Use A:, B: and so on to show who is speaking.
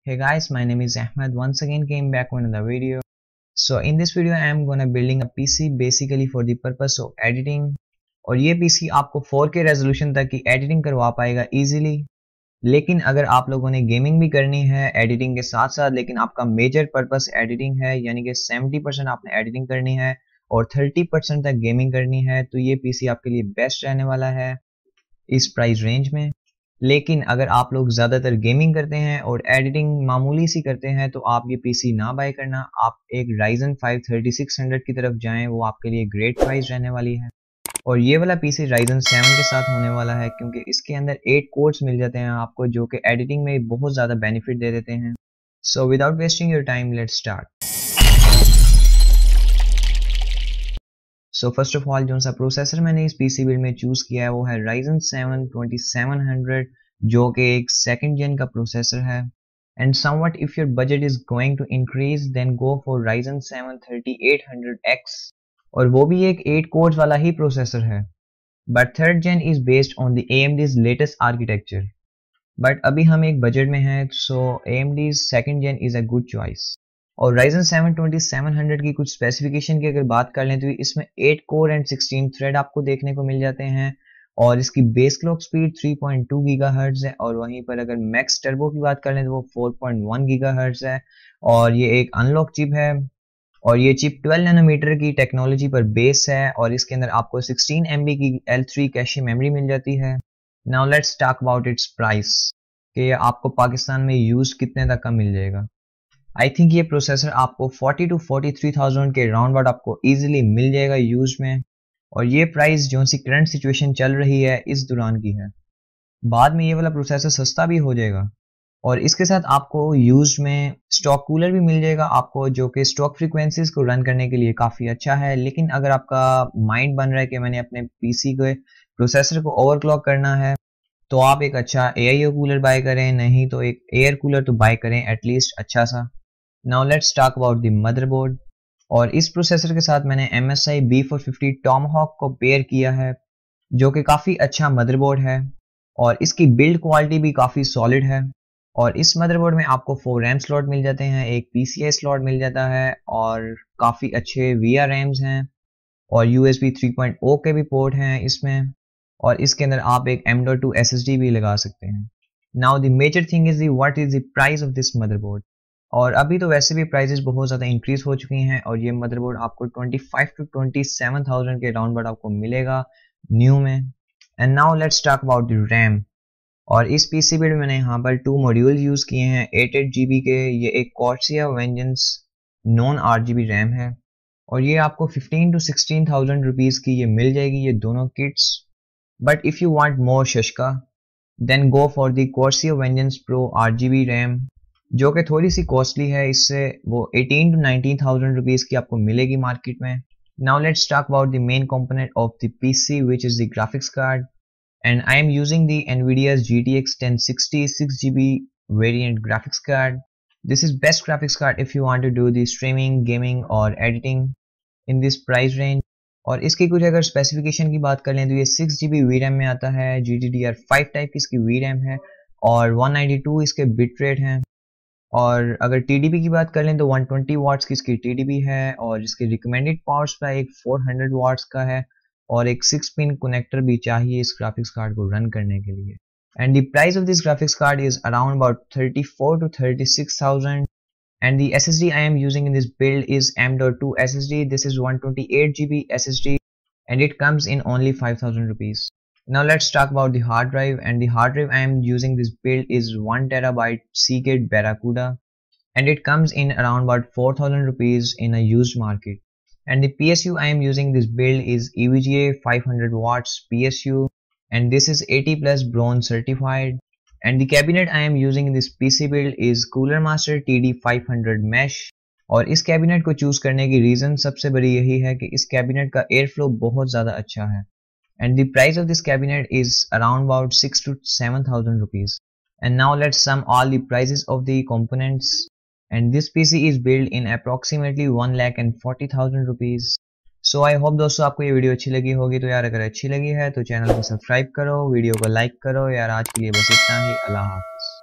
A: Hey guys, my name is Ahmed. Once again came back with another video. So in this video I am gonna building a PC basically for the purpose of editing. और ये PC आपको 4K resolution तक की editing करवा पाएगा easily. लेकिन अगर आप लोगों ने गेमिंग भी करनी है एडिटिंग के साथ साथ, लेकिन आपका मेजर पर्पस एडिटिंग है, यानी कि 70% आपने एडिटिंग करनी है और 30% तक गेमिंग करनी है, तो ये PC आपके लिए बेस्ट रहने वाला है इस प्राइस रेंज में। लेकिन अगर आप लोग ज़्यादातर गेमिंग करते हैं और एडिटिंग मामूली सी करते हैं तो आप ये पीसी ना बाय करना, आप एक Ryzen 5 3600 की तरफ जाएं, वो आपके लिए ग्रेट प्राइस रहने वाली है। और ये वाला पीसी Ryzen 7 के साथ होने वाला है क्योंकि इसके अंदर 8 कोर्स मिल जाते हैं आपको, जो कि एडिटिंग में बहुत ज़्यादा बेनिफिट दे देते हैं। So without wasting your time let's start. So first of all जो सा प्रोसेसर मैंने इस पीसी बिल्ड में चूज किया है वो है Ryzen 7 2700, जो कि एक सेकंड जेन का प्रोसेसर है। And somewhat if your budget is going to increase then go for Ryzen 7 3800X, और वो भी एक 8 कोर्स वाला ही प्रोसेसर है। But third gen is based on the AMD's latest architecture. But अभी हम एक बजट में हैं, so AMD's second gen is a good choice. और Ryzen 7 2700 की कुछ स्पेसिफिकेशन की अगर बात कर लें तो इसमें 8 कोर एंड 16 थ्रेड आपको देखने को मिल जाते हैं, और इसकी बेस क्लॉक स्पीड 3.2 गीगाहर्ट्ज है। और वहीं पर अगर मैक्स टर्बो की बात कर लें तो वो 4.1 गीगाहर्ट्ज है, और ये एक अनलॉक चिप है। और ये चिप 12 नैनोमीटर की टेक्नोलॉजी पर बेस है, और इसके अंदर आपको 16 MB की L3 कैशे मेमोरी मिल जाती है। Now let's talk about its price, कि आपको पाकिस्तान में यूज कितने तक का मिल जाएगा। आई थिंक ये प्रोसेसर आपको 40 to 43,000 के राउंड अबाउट आपको इजीली मिल जाएगा यूज में। और ये प्राइस जो सी करंट सिचुएशन चल रही है इस दौरान की है। बाद में ये वाला प्रोसेसर सस्ता भी हो जाएगा, और इसके साथ आपको यूज में स्टॉक कूलर भी मिल जाएगा आपको, जो कि स्टॉक फ्रीक्वेंसीज को रन करने के लिए काफ़ी अच्छा है। लेकिन अगर आपका माइंड बन रहा है कि मैंने अपने पीसी के प्रोसेसर को ओवरक्लॉक करना है, तो आप एक अच्छा AIO कूलर बाय करें, नहीं तो एक एयर कूलर तो बाय करें एटलीस्ट अच्छा सा। Now let's talk about the motherboard. और इस प्रोसेसर के साथ मैंने MSI B450 टॉमहॉक को पेयर किया है, जो कि काफ़ी अच्छा मदरबोर्ड है, और इसकी बिल्ड क्वालिटी भी काफ़ी सॉलिड है। और इस मदरबोर्ड में आपको 4 रैम स्लॉट मिल जाते हैं, एक PCI स्लॉट मिल जाता है, और काफ़ी अच्छे VRAMs हैं, और USB 3.0 के भी पोर्ट हैं इसमें, और इसके अंदर आप एक M.2 SSD भी लगा सकते हैं। Now the major thing is what is the price of this motherboard. और अभी तो वैसे भी प्राइसेस बहुत ज़्यादा इंक्रीज हो चुकी हैं, और ये मदरबोर्ड आपको 25 to 27,000 के राउंड अबाउट आपको मिलेगा न्यू में। And now let's talk about the RAM. और इस पीसी बिल्ड में मैंने यहाँ पर 2 मॉड्यूल यूज़ किए हैं 8 GB के। ये एक Corsair Vengeance non RGB RAM है, और ये आपको 15 to 16,000 रुपीज़ की ये मिल जाएगी, ये दोनों kits. But if you want more शशका then go for the Corsair Vengeance Pro RGB RAM, जो कि थोड़ी सी कॉस्टली है, इससे वो 18 to 19,000 रुपीज़ की आपको मिलेगी मार्केट में। Now let's talk about the main component of the PC which is the graphics card. And I am using the NVIDIA's GTX 1060 6GB variant graphics card. This is best graphics card if you want to do the streaming, gaming और editing in this price range. और इसकी कुछ अगर specification की बात कर लें तो ये 6GB VRAM में आता है, GDDR5 टाइप की इसकी VRAM है, और 192 इसके बिट रेट हैं। और अगर TDP की बात कर लें तो 120 वाट्स की इसकी TDP है, और इसके रिकमेंडेड पावर्स का एक 400 वाट्स का है, और एक 6 पिन कनेक्टर भी चाहिए इस ग्राफिक्स कार्ड को रन करने के लिए। And the price of this graphics card is around about 34 to 36,000। and the SSD I am using in this build is M.2 SSD. This is 128GB SSD, and it comes in only 5,000 rupees. Now let's talk about the hard drive, and the hard drive I am using this build is 1TB Seagate Barracuda, and it comes in around about 4,000 rupees in a used market. And the PSU I am using this build is EVGA 500 watts PSU, and this is 80 plus bronze certified. And the cabinet I am using in this PC build is Cooler Master TD500 mesh, और इस cabinet को choose करने की reason सबसे बड़ी यही है कि इस कैबिनेट का एयर फ्लो बहुत ज़्यादा अच्छा है। And the price of this cabinet is around about 6 to 7,000 rupees. And now let's sum all the prices of the components. And this PC is built in approximately 1,40,000 rupees. So I hope दोस्तों आपको ये video अच्छी लगी होगी। तो यार अगर अच्छी लगी है तो चैनल को सब्सक्राइब करो, वीडियो को लाइक करो। यार आज के लिए बस इतना ही। अल्लाह हाफिज़।